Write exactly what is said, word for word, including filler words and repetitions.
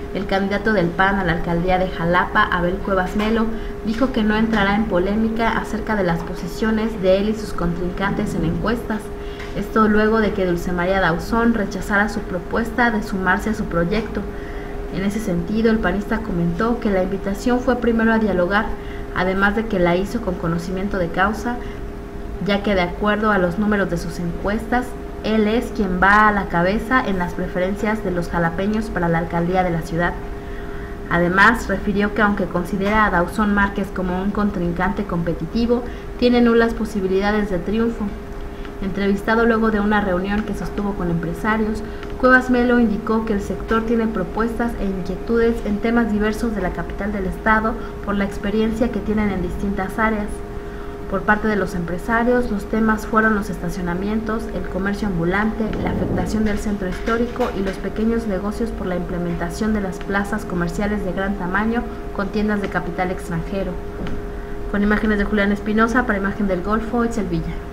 El candidato del P A N a la alcaldía de Jalapa, Abel Cuevas Melo, dijo que no entrará en polémica acerca de las posiciones de él y sus contrincantes en encuestas. Esto luego de que Dulce María Dauzón rechazara su propuesta de sumarse a su proyecto. En ese sentido, el panista comentó que la invitación fue primero a dialogar, además de que la hizo con conocimiento de causa, ya que de acuerdo a los números de sus encuestas, él es quien va a la cabeza en las preferencias de los jalapeños para la alcaldía de la ciudad. Además, refirió que aunque considera a Dauzón Márquez como un contrincante competitivo, tiene nulas posibilidades de triunfo. Entrevistado luego de una reunión que sostuvo con empresarios, Cuevas Melo indicó que el sector tiene propuestas e inquietudes en temas diversos de la capital del estado por la experiencia que tienen en distintas áreas. Por parte de los empresarios, los temas fueron los estacionamientos, el comercio ambulante, la afectación del centro histórico y los pequeños negocios por la implementación de las plazas comerciales de gran tamaño con tiendas de capital extranjero. Con imágenes de Julián Espinosa, para Imagen del Golfo, Itzel Villa.